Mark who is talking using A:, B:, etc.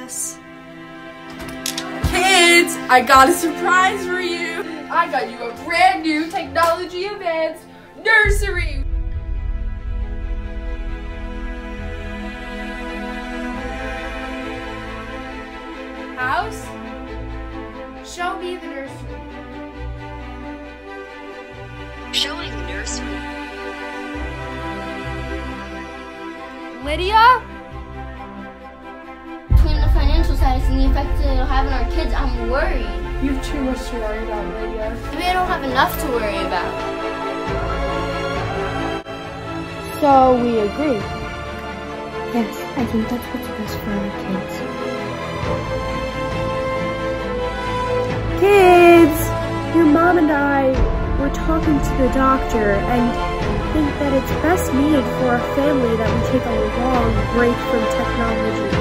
A: guess. Kids, I got a surprise for you. I got you a brand new technology advanced nursery. House, show me the nursery.
B: Showing the nursery.
A: Lydia?
C: Between the financial status and the effect it'll have on our kids, I'm worried.
A: You have too much to worry about, Lydia.
C: Maybe I don't have enough to worry about.
D: So we agree. Yes, I think that's what's best for our kids.
E: Kids! Your mom and I were talking to the doctor and think that it's best needed for our family that we take a long break from technology.